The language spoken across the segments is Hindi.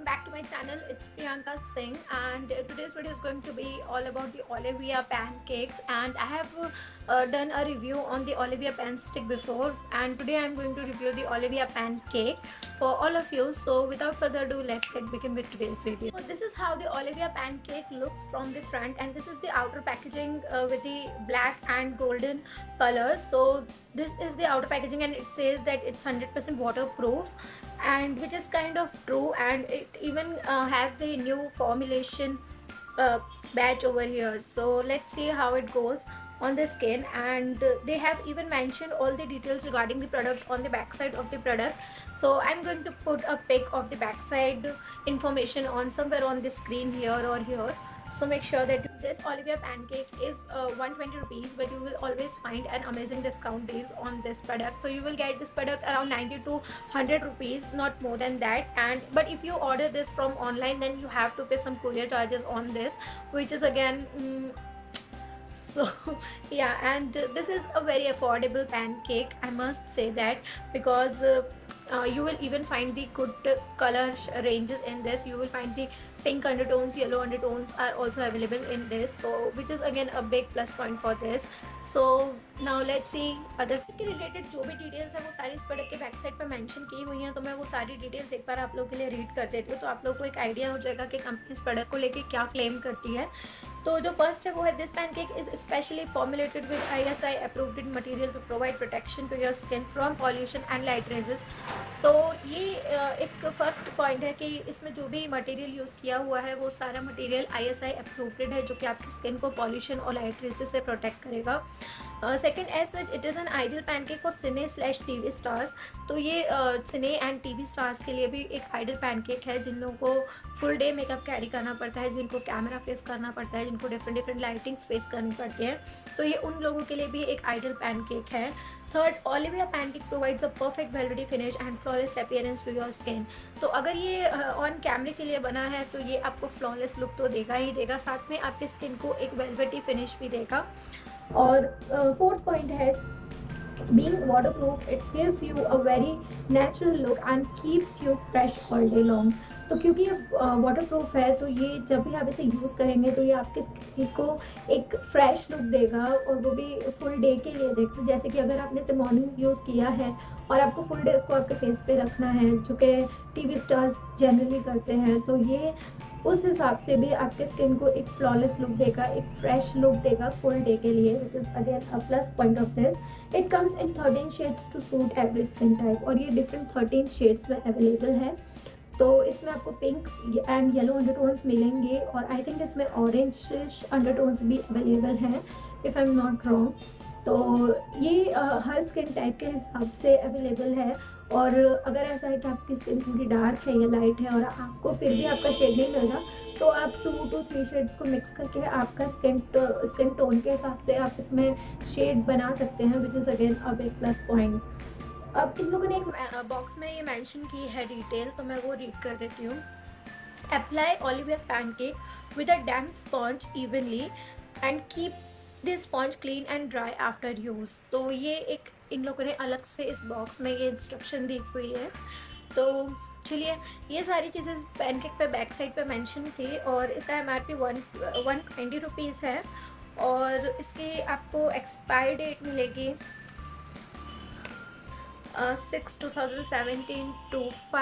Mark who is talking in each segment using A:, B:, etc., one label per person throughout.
A: back to my channel. It's Priyanka Singh, and today's video is going to be all about the Olivia pancakes. And I have done a review on the Olivia pan stick before, and today I'm going to review the Olivia pancake for all of you. So without further ado, let's get begin with today's video. So this is how the Olivia pancake looks from the front, and this is the outer packaging with the black and golden colors. So this is the outer packaging, and it says that it's 100% waterproof, and which is kind of true, and it even has the new formulation batch over here. So let's see how it goes on the skin, and they have even mentioned all the details regarding the product on the backside of the product. So I'm going to put a pic of the backside information on somewhere on the screen here or here. So make sure that this Olivia pancake is 120 rupees, but you will always find an amazing discount deals on this product. So you will get this product around 90 to 100 rupees, not more than that. And but if you order this from online, then you have to pay some courier charges on this, which is again so yeah. And this is a very affordable pancake, I must say that, because you will even find the good color ranges in this. You will find the pink undertones, yellow undertones are also available in this, so which is again a big plus point for this. So now let's see other के related जो भी details है वो सारी इस प्रोडक्ट के बैक साइड पर मेंशन की हुई हैं. तो मैं वो सारी डिटेल्स एक बार आप लोगों के लिए रीड कर देती हूँ, तो आप लोगों को एक आइडिया हो जाएगा कि कंपनी इस प्रोडक्ट को लेके क्या क्लेम करती है. तो जो फर्स्ट है वो है, this pancake is specially formulated with ISI approved material to provide protection to your skin from pollution and light rays. तो ये एक फर्स्ट पॉइंट है कि इसमें जो भी मटेरियल यूज़ किया हुआ है वो सारा मटेरियल ISI अप्रूव्ड है, जो कि आपकी स्किन को पॉल्यूशन और लाइट रेजेस से प्रोटेक्ट करेगा. Second, as such it is an ideal pancake for सिने/TV स्टार्स. तो ये सिने एंड TV स्टार्स के लिए भी एक आइडियल पैनकेक है, जिन लोगों को फुल डे मेकअप कैरी करना पड़ता है, जिनको कैमरा फेस करना पड़ता है, जिनको डिफरेंट लाइटिंग्स फेस करनी पड़ती है. तो ये उन लोगों के लिए भी एक आइडियल पैनकेक है. Third, Olivia pancake provides a perfect velvety finish and flawless appearance to your skin. तो अगर ये ऑन कैमरे के लिए बना है तो ये आपको फ्लॉलेस लुक तो देगा ही देगा, साथ में आपकी स्किन को एक वेलवेटी फिनिश भी देगा. और फोर्थ पॉइंट है, being waterproof, it gives you a very natural look and keeps you fresh all day long. तो क्योंकि ये वाटरप्रूफ है, तो ये जब भी आप इसे यूज़ करेंगे तो ये आपके स्किन को एक फ्रेश लुक देगा, और वो भी फुल डे के लिए देगा. जैसे कि अगर आपने इसे मॉर्निंग यूज़ किया है और आपको फुल डे इसको आपके फेस पे रखना है, जो कि TV स्टार्स जनरली करते हैं, तो ये उस हिसाब से भी आपके स्किन को एक फ्लॉलेस लुक देगा, एक फ्रेश लुक देगा फुल डे के लिए, which is again a plus point of this. It comes in 13 shades to suit every skin type, और ये डिफरेंट 13 शेड्स में अवेलेबल है. तो इसमें आपको पिंक एंड येलो अंडरटोन्स मिलेंगे, और आई थिंक इसमें ऑरेंज अंडरटोन्स भी अवेलेबल हैं, if I am not wrong. तो ये हर स्किन टाइप के हिसाब से अवेलेबल है. और अगर ऐसा है कि आपकी स्किन थोड़ी डार्क है या लाइट है और आपको फिर भी आपका शेड नहीं मिल रहा, तो आप 2 to 3 शेड्स को मिक्स करके आपका स्किन टोन के हिसाब से आप इसमें शेड बना सकते हैं, which is again a big plus point. अब इन लोगों ने एक बॉक्स में ये मेंशन की है डिटेल, तो मैं वो रीड कर देती हूँ. Apply Olivia pancake with a damp sponge evenly and keep this sponge clean and dry after use. तो ये एक इन लोगों ने अलग से इस बॉक्स में ये इंस्ट्रक्शन दी हुई है. तो चलिए, ये सारी चीज़ें पैनकेक पे बैक साइड पे मेंशन थी, और इसका MRP 120 रुपीज़ है, और इसकी आपको एक्सपायर डेट मिलेगी 6/2017 to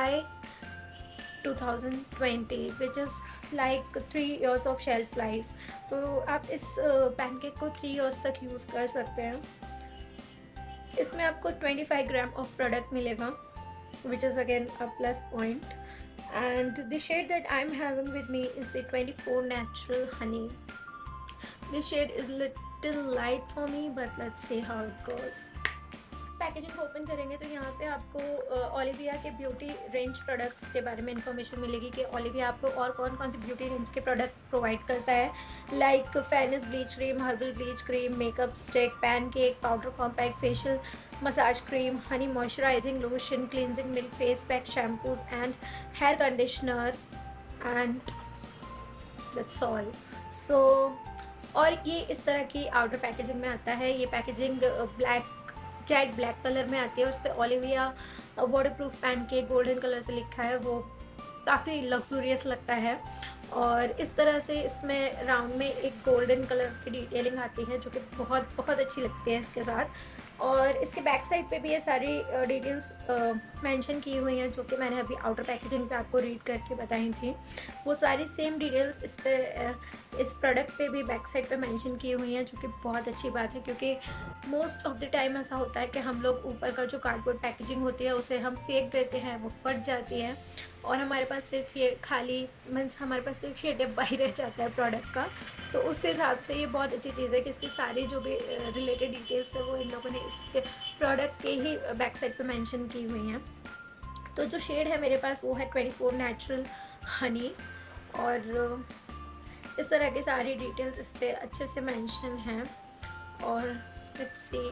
A: 5/2020, which is like 3 years of shelf life. तो आप इस पैनकेक को 3 years तक यूज़ कर सकते हैं. इसमें आपको 25 ग्राम ऑफ प्रोडक्ट मिलेगा, which is again a plus point. And the shade that I'm having with me is the 24 natural honey. This shade is little light for me, but let's see how it goes. Packaging open करेंगे तो यहाँ पे आपको ओलिविया के ब्यूटी रेंज प्रोडक्ट्स के बारे में इंफॉर्मेशन मिलेगी कि ओलिविया आपको और कौन कौन से ब्यूटी रेंज के प्रोडक्ट प्रोवाइड करता है, like fairness bleach cream, herbal bleach cream, makeup stick, pancake, powder compact, facial massage cream, honey moisturising lotion, cleansing milk face pack, shampoos and hair conditioner, and that's all. So और ये इस तरह की आउटर पैकेजिंग में आता है. ये पैकेजिंग जेट ब्लैक कलर में आती है, और उस पर Olivia waterproof pancake golden colour से लिखा है, वो काफ़ी लग्जूरियस लगता है। और इस तरह से इसमें राउंड में एक गोल्डन कलर की डिटेलिंग आती है जो कि बहुत बहुत अच्छी लगती है इसके साथ। और इसके बैक साइड पे भी ये सारी डिटेल्स मेंशन की हुई हैं जो कि मैंने अभी आउटर पैकेजिंग पे आपको रीड करके बताई थी। वो सारी सेम डिटेल्स इस प्रोडक्ट पे भी बैक साइड पे मेंशन की हुई हैं, जो कि बहुत अच्छी बात है, क्योंकि मोस्ट ऑफ द टाइम ऐसा होता है कि हम लोग ऊपर का जो कार्डबोर्ड पैकेजिंग होती है उसे हम फेंक देते हैं, वो फट जाती है और हमारे पास सिर्फ ये खाली मीन्स हमारे पास सिर्फ ये डिब्बा ही रह जाता है प्रोडक्ट का। तो उस हिसाब से ये बहुत अच्छी चीज़ है कि इसकी सारी जो भी रिलेटेड डिटेल्स है वो इन लोगों ने इसके प्रोडक्ट के ही बैक साइड पे मेंशन की हुई हैं। तो जो शेड है मेरे पास वो है 24 नेचुरल हनी, और इस तरह की सारी डिटेल्स इस पर अच्छे से मेंशन हैं। और लेट्स सी,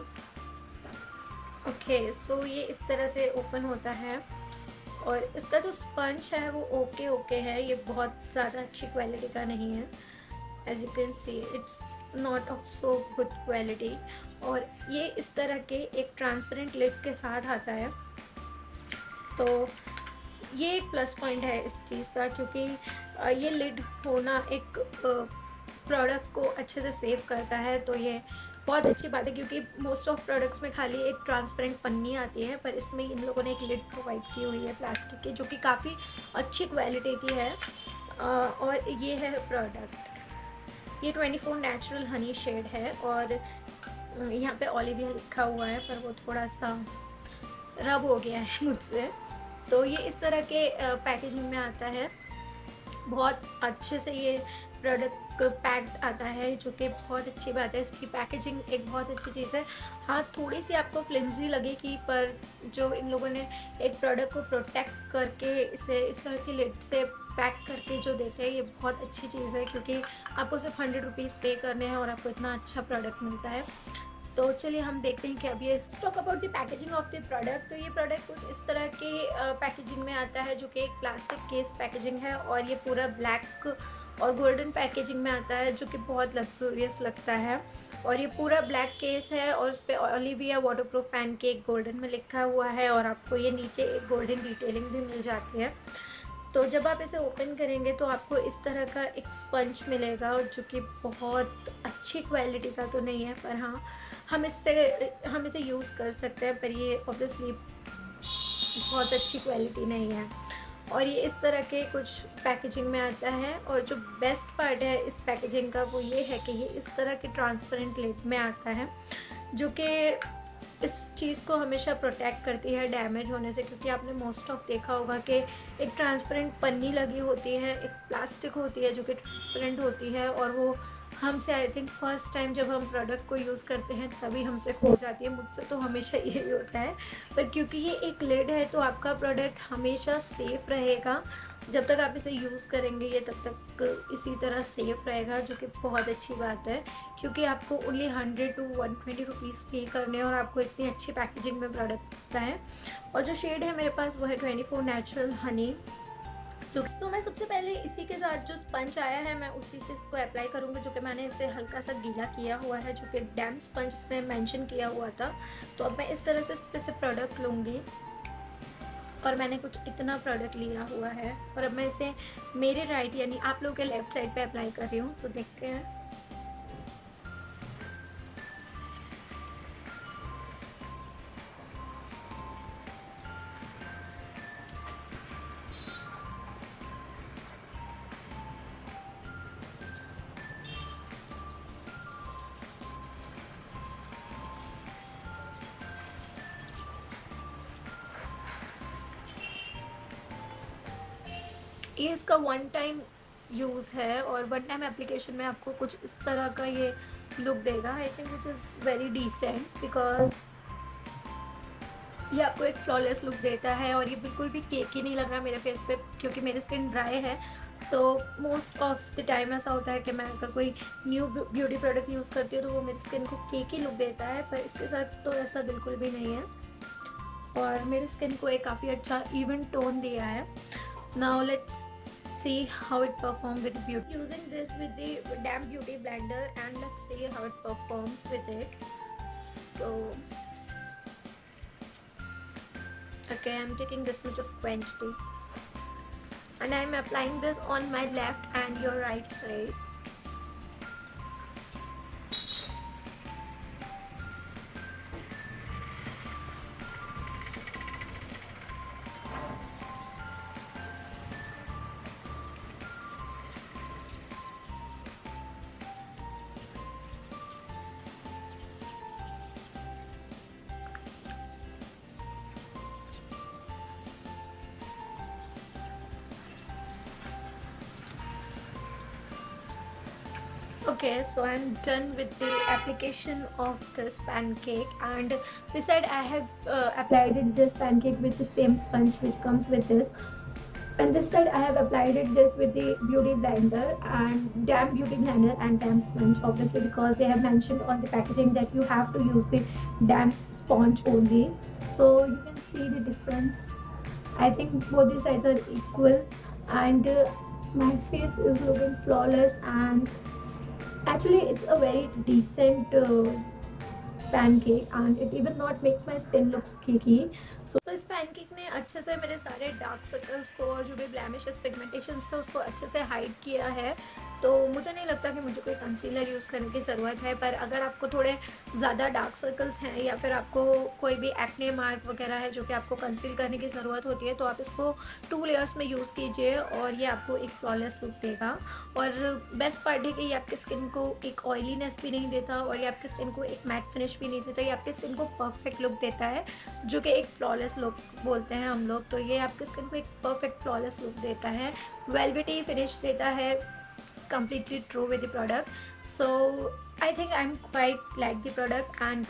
A: ओके सो ये इस तरह से ओपन होता है और इसका जो स्पंज है वो ओके है, ये बहुत ज़्यादा अच्छी क्वालिटी का नहीं है। As you can see it's not of so good quality. और ये इस तरह के एक ट्रांसपेरेंट लिड के साथ आता है, तो ये एक प्लस पॉइंट है इस चीज़ का, क्योंकि ये लिड होना एक प्रोडक्ट को अच्छे से सेव करता है। तो ये बहुत अच्छी बात है, क्योंकि मोस्ट ऑफ प्रोडक्ट्स में खाली एक ट्रांसपेरेंट पन्नी आती है, पर इसमें इन लोगों ने एक लिड प्रोवाइड की हुई है प्लास्टिक की, जो कि काफ़ी अच्छी क्वालिटी की है। और ये है प्रोडक्ट, ये 24 नेचुरल हनी शेड है और यहाँ पे ओलिविया लिखा हुआ है, पर वो थोड़ा सा रब हो गया है मुझसे। तो ये इस तरह के पैकेजिंग में आता है, बहुत अच्छे से ये प्रोडक्ट पैक्ड आता है, जो कि बहुत अच्छी बात है। इसकी पैकेजिंग एक बहुत अच्छी चीज़ है। हाँ, थोड़ी सी आपको फ्लिमजी लगेगी, पर जो इन लोगों ने एक प्रोडक्ट को प्रोटेक्ट करके इसे इस तरह की लिड से पैक करके जो देते हैं, ये बहुत अच्छी चीज़ है, क्योंकि आपको सिर्फ 100 रुपीज़ पे करने हैं और आपको इतना अच्छा प्रोडक्ट मिलता है। तो चलिए हम देखते हैं कि अब ये talk about the packaging of the product. तो ये प्रोडक्ट कुछ इस तरह के पैकेजिंग में आता है, जो कि एक प्लास्टिक केस पैकेजिंग है, और ये पूरा ब्लैक और गोल्डन पैकेजिंग में आता है, जो कि बहुत लग्जूरियस लगता है। और ये पूरा ब्लैक केस है और उस पर Olivia waterproof pancake golden में लिखा हुआ है, और आपको ये नीचे एक गोल्डन डिटेलिंग भी मिल जाती है। तो जब आप इसे ओपन करेंगे तो आपको इस तरह का एक स्पंज मिलेगा, जो कि बहुत अच्छी क्वालिटी का तो नहीं है, पर हाँ हम इसे यूज़ कर सकते हैं, पर ये ऑब्वियसली बहुत अच्छी क्वालिटी नहीं है। और ये इस तरह के कुछ पैकेजिंग में आता है, और जो बेस्ट पार्ट है इस पैकेजिंग का वो ये है कि ये इस तरह के ट्रांसपेरेंट लिड में आता है, जो कि इस चीज़ को हमेशा प्रोटेक्ट करती है डैमेज होने से। क्योंकि आपने मोस्ट ऑफ देखा होगा कि एक ट्रांसपेरेंट पन्नी लगी होती है, एक प्लास्टिक होती है जो कि ट्रांसपेरेंट होती है, और वो हमसे आई थिंक फर्स्ट टाइम जब हम प्रोडक्ट को यूज़ करते हैं तभी हमसे खो जाती है। मुझसे तो हमेशा यही होता है, पर क्योंकि ये एक लिड है तो आपका प्रोडक्ट हमेशा सेफ़ रहेगा। जब तक आप इसे यूज़ करेंगे ये तब तक इसी तरह सेफ़ रहेगा, जो कि बहुत अच्छी बात है, क्योंकि आपको ओनली 100 to 120 रुपीज़ पे करने और आपको इतनी अच्छी पैकेजिंग में प्रोडक्ट मिलता है। और जो शेड है मेरे पास वो है 24 नेचुरल हनी। तो मैं सबसे पहले इसी के साथ जो स्पंज आया है मैं उसी से इसको अप्लाई करूँगी, जो कि मैंने इसे हल्का सा गीला किया हुआ है, जो कि डैम्प स्पंज इसमें मेंशन किया हुआ था। तो अब मैं इस तरह से इस पे से प्रोडक्ट लूँगी, और मैंने कुछ इतना प्रोडक्ट लिया हुआ है, और अब मैं इसे मेरे राइट यानी आप लोगों के लेफ्ट साइड पे अप्लाई कर रही हूँ। तो देखते हैं। ये इसका वन टाइम यूज़ है, और वन टाइम एप्लीकेशन में आपको कुछ इस तरह का ये लुक देगा। I think which is very decent, because ये आपको एक फ्लॉलेस लुक देता है, और ये बिल्कुल भी केक ही नहीं लग रहा मेरे फेस पे, क्योंकि मेरी स्किन ड्राई है। तो मोस्ट ऑफ द टाइम ऐसा होता है कि मैं अगर कोई न्यू ब्यूटी प्रोडक्ट यूज़ करती हूँ तो वो मेरी स्किन को केक ही लुक देता है, पर इसके साथ तो ऐसा बिल्कुल भी नहीं है, और मेरी स्किन को एक काफ़ी अच्छा इवन टोन दिया है। Now let's see how it performs with beauty. Using this with the damp beauty blender, and let's see how it performs with it. So okay, I'm taking this much of quantity. and I am applying this on my left and your right side. Okay, so I'm done with the application of this pancake, and this side I have applied it this pancake with the same sponge which comes with this, and this side I have applied it this with the beauty blender and damp beauty blender and damp sponge, obviously because they have mentioned on the packaging that you have to use the damp sponge only. So you can see the difference. I think both the sides are equal, and my face is looking flawless, and actually it's a very decent pancake, and it even not makes my skin looks cakey. So इस पैनकेक ने अच्छे से मेरे सारे डार्क सर्कल्स को और जो भी ब्लैमिशेस पिगमेंटेशंस थे उसको अच्छे से हाइड किया है। तो मुझे नहीं लगता कि मुझे कोई कंसीलर यूज़ करने की ज़रूरत है, पर अगर आपको थोड़े ज़्यादा डार्क सर्कल्स हैं या फिर आपको कोई भी एक्ने मार्क वगैरह है जो कि आपको कंसील करने की ज़रूरत होती है, तो आप इसको 2 लेयर्स में यूज़ कीजिए और ये आपको एक फ्लॉलेस लुक देगा। और बेस्ट पार्ट है कि ये आपकी स्किन को एक ऑयलीनेस भी नहीं देता और ये आपकी स्किन को एक मैट फिनिश भी नहीं देता, ये आपकी स्किन को परफेक्ट लुक देता है, जो कि एक फ्लॉलेस लुक बोलते हैं हम लोग। तो ये आपकी स्किन को एक परफेक्ट फ्लॉलेस लुक देता है, वेलवेटी फिनिश देता है, completely true with the product. So I think I'm quite like the product, and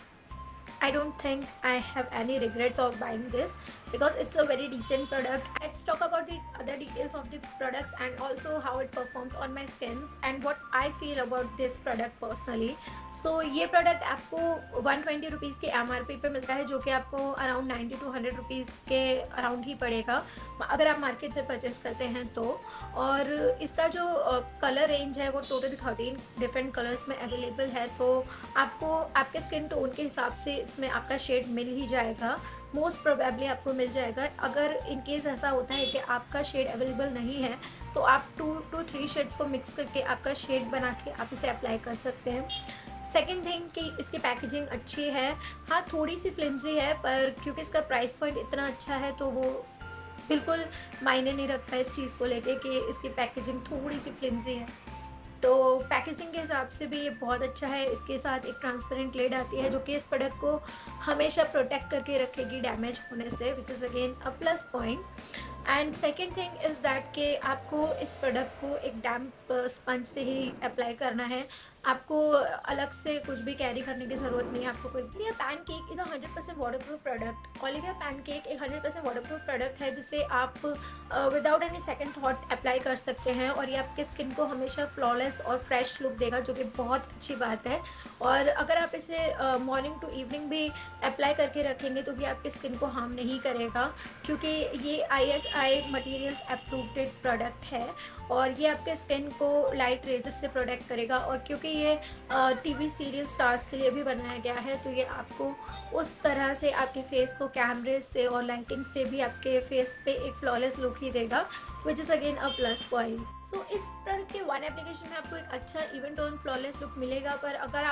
A: I don't think I have any regrets of buying this because it's a very decent product. Let's talk about the other details of the products and also how it performed on my skin and what I feel about this product personally. So ये product आपको 120 रुपीज़ की MRP पे मिलता है, जो कि आपको अराउंड 90 to 100 रुपीज़ के अराउंड ही पड़ेगा अगर आप मार्केट से परचेस करते हैं तो। और इसका जो कलर रेंज है वो टोटल 13 डिफरेंट कलर्स में अवेलेबल है, तो आपको आपके स्किन टोन के हिसाब से इसमें आपका शेड मिल ही जाएगा, मोस्ट प्रोबेबली आपको मिल जाएगा। अगर इन केस ऐसा होता है कि आपका शेड अवेलेबल नहीं है तो आप 2 to 3 शेड्स को मिक्स करके आपका शेड बना के आप इसे अप्लाई कर सकते हैं। सेकेंड थिंग कि इसकी पैकेजिंग अच्छी है, हाँ थोड़ी सी फ्लिम्जी है, पर क्योंकि इसका प्राइस पॉइंट इतना अच्छा है तो वो बिल्कुल मायने नहीं रखता इस चीज़ को लेके कि इसकी पैकेजिंग थोड़ी सी फ्लिम्जी है। तो पैकेजिंग के हिसाब से भी ये बहुत अच्छा है। इसके साथ एक ट्रांसपेरेंट लेड आती है जो कि इस प्रोडक्ट को हमेशा प्रोटेक्ट करके रखेगी डैमेज होने से, which is again a plus point. And second thing is that कि आपको इस प्रोडक्ट को एक डैम्प स्पंज से ही अप्लाई करना है, आपको अलग से कुछ भी कैरी करने की ज़रूरत नहीं है। आपको कोई Olivia pancake is a 100% waterproof product. Olivia pancake एक 100% वाटरप्रूफ प्रोडक्ट है जिसे आप without any second thought apply कर सकते हैं, और ये आपके स्किन को हमेशा फ्लॉलेस और फ्रेश लुक देगा, जो कि बहुत अच्छी बात है। और अगर आप इसे मॉर्निंग टू इवनिंग भी अप्लाई करके रखेंगे तो भी आपकी स्किन को हार्म नहीं करेगा, क्योंकि ये ISI मटेरियल्स अप्रूव्ड प्रोडक्ट है और ये आपके स्किन को लाइट रेजेस से प्रोटेक्ट करेगा। और क्योंकि ये TV सीरियल स्टार्स के लिए भी बनाया गया है, तो ये आपको उस तरह से आपके फेस को कैमरे से और लाइटिंग से भी आपके फेस पे एक फ्लॉलेस लुक ही देगा, which is again a plus point. So इस प्रोडक्ट के वन एप्लीकेशन में आपको एक अच्छा इवन टोन फ्लॉलेस लुक मिलेगा, पर अगर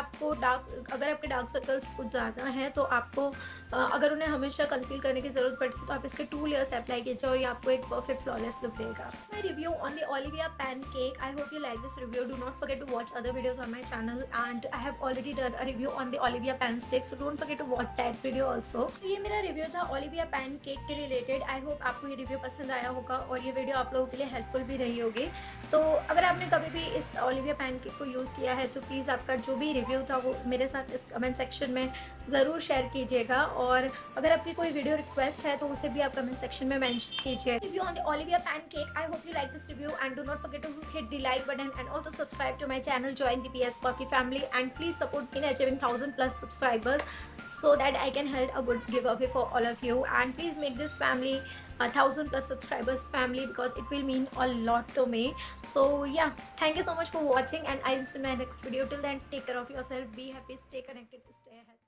A: आपके डार्क सर्कल्स कुछ ज़्यादा हैं तो आपको अगर उन्हें हमेशा कंसील करने की ज़रूरत पड़ती है तो आप इसके 2 लेयर्स अप्लाई कीजिए और ये आपको एक परफेक्ट फ्लॉलेस लुक देगा। My review on the Olivia pancake, I hope you like this review. Do not forget to watch other videos on my channel, and I have already done a review on the Olivia pan stick, so don't forget to watch that video also. ये मेरा रिव्यू था ओलिविया पैन केक के रिलेटेड। आई होप आपको ये रिव्यू पसंद आया होगा और ये वीडियो आप लोगों के लिए हेल्पफुल भी रही होगी। तो अगर आपने कभी भी इस ओलिविया पैन केक को यूज़ किया है तो प्लीज़ आपका जो भी रिव्यू था वो मेरे साथ इस कमेंट सेक्शन में ज़रूर शेयर कीजिएगा, और अगर आपकी कोई वीडियो रिक्वेस्ट है तो उसे भी आप कमेंट सेक्शन में मेंशन कीजिए। Review on the Olivia pancake, I hope you like this review and do not forget to hit the like button and also subscribe to my channel, join the PS Perky family, and please support me in achieving 1000+ subscribers so that I can hold a good giveaway for all of you, and please make this family a 1000+ subscribers family because it will mean a lot to me. So yeah, thank you so much for watching, and I'll see you in my next video. Till then, take care of yourself, be happy, stay connected, stay ahead.